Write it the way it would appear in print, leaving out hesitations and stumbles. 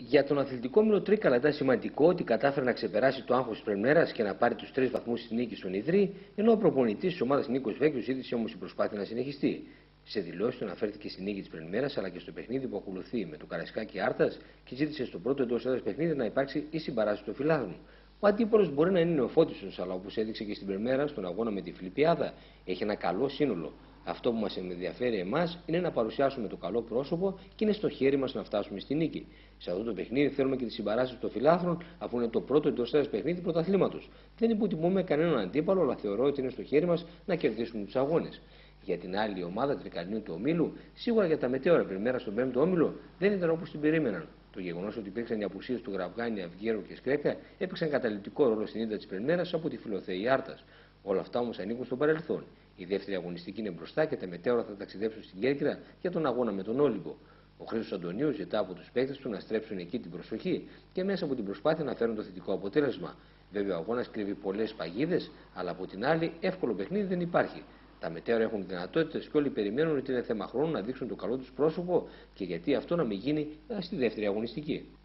Για τον αθλητικό όμιλο Τρίκαλα ήταν σημαντικό ότι κατάφερε να ξεπεράσει το άγχος της πρεμιέρας και να πάρει τους 3 βαθμούς στη νίκη στον Ιδρύ, ενώ ο προπονητής της ομάδας Νίκος Βέκιος ζήτησε όμως η προσπάθεια να συνεχιστεί. Σε δηλώσεις του αναφέρθηκε στη νίκη της πρεμιέρας αλλά και στο παιχνίδι που ακολουθεί με το Καραϊσκάκι Άρτας και ζήτησε στο πρώτο εντός έδρας παιχνίδι να υπάρξει η συμπαράσταση των φιλάθλων. Ο αντίπολος μπορεί να είναι νεοφώτιστος, αλλά όπως έδειξε και στην πρεμιέρα στον αγώνα με τη Φιλιππιάδα, έχει ένα καλό σύνολο. Αυτό που μας ενδιαφέρει εμάς είναι να παρουσιάσουμε το καλό πρόσωπο και είναι στο χέρι μας να φτάσουμε στη νίκη. Σε αυτό το παιχνίδι θέλουμε και τη συμπαράσταση των φιλάθλων, αφού είναι το πρώτο εντός έδρας παιχνίδι πρωταθλήματος. Δεν υποτιμούμε κανέναν αντίπαλο, αλλά θεωρώ ότι είναι στο χέρι μας να κερδίσουμε τους αγώνες. Για την άλλη ομάδα Τρικαλινίου του ομίλου, σίγουρα για τα μετέωρα πριμέρα στον 5ο όμιλο δεν ήταν όπως την περίμεναν. Το γεγονός ότι υπήρξαν οι απουσίες του Γραβγάνη, Αυγέρου και Σκρέκα έπαιξαν καταλυτικό ρόλο στην ήττα της πριμέρας από τη Φιλοθέη Άρτας. Όλα αυτά όμως ανήκουν στο παρελθόν. Η δεύτερη αγωνιστική είναι μπροστά και τα μετέωρα θα ταξιδέψουν στην Κέρκυρα για τον αγώνα με τον Όλυμπο. Ο Χρήστος Αντωνίου ζητά από τους παίκτες του να στρέψουν εκεί την προσοχή και μέσα από την προσπάθεια να φέρουν το θετικό αποτέλεσμα. Βέβαια, ο αγώνας κρύβει πολλές παγίδες, αλλά από την άλλη, εύκολο παιχνίδι δεν υπάρχει. Τα μετέωρα έχουν δυνατότητες και όλοι περιμένουν ότι είναι θέμα χρόνου να δείξουν το καλό τους πρόσωπο και γιατί αυτό να μην γίνει στη δεύτερη αγωνιστική.